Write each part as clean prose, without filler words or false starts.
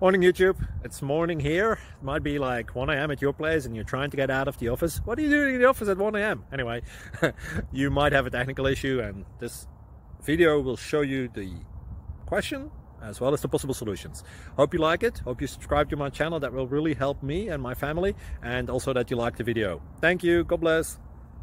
Morning YouTube, it's morning here. It might be like 1 a.m. at your place and you're trying to get out of the office. What are you doing in the office at 1 a.m? Anyway, you might have a technical issue and this video will show you the question as well as the possible solutions. Hope you like it, hope you subscribe to my channel. That will really help me and my family, and also that you like the video. Thank you, God bless.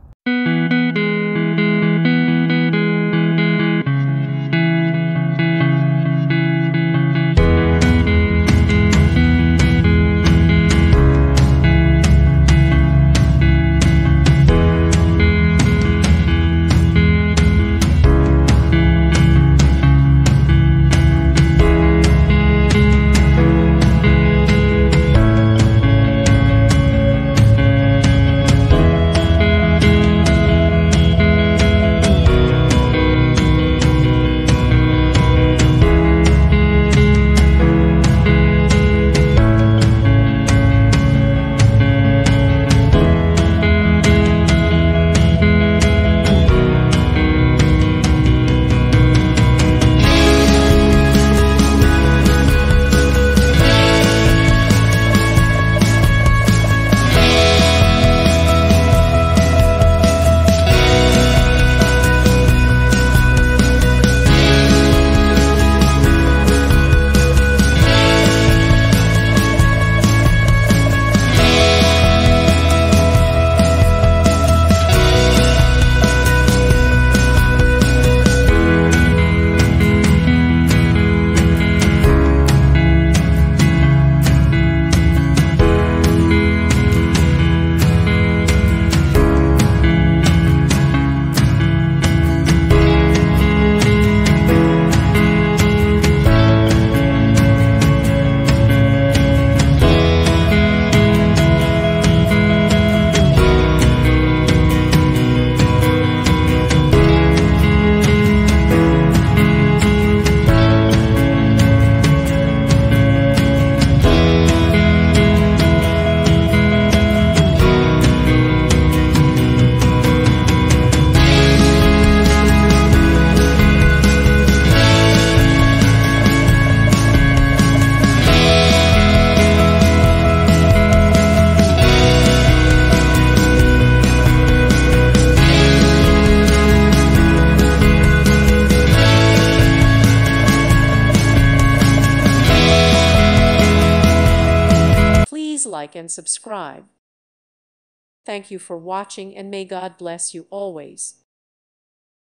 Like and subscribe. Thank you for watching, and may God bless you always.